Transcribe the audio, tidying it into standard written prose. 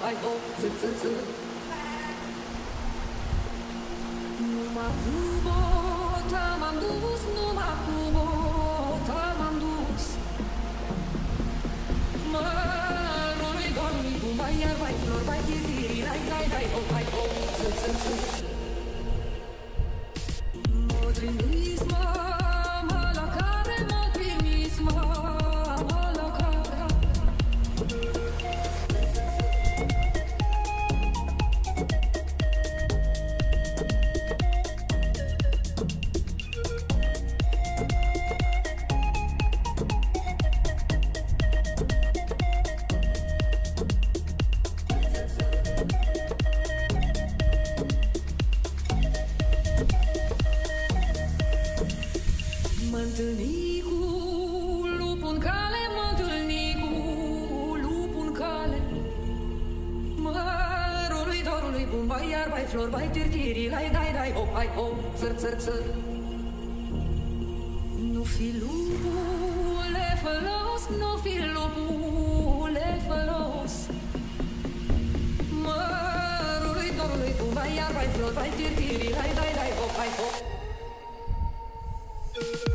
hai, oh, ț. Numai cu bota m-am dus, numai cu bota m-am dus. Mărului dormi, cum vai iar, vai flori, vai tiri, lai, oh, hai, oh, ț. Modrinismo, mă la care, modrinismo, mă la care. Mă întâlni cu lupul în cale, mă întâlni cu lupul în cale. Mărului dorului, bum, vai iar, vai flori, vai tirtiri, lai, oh, hai, oh, țăr. Nu fi lupule fălos, nu fi lupule fălos. Mărului dorului, bum, vai iar, vai flori, vai tirtiri, lai, oh, hai, oh.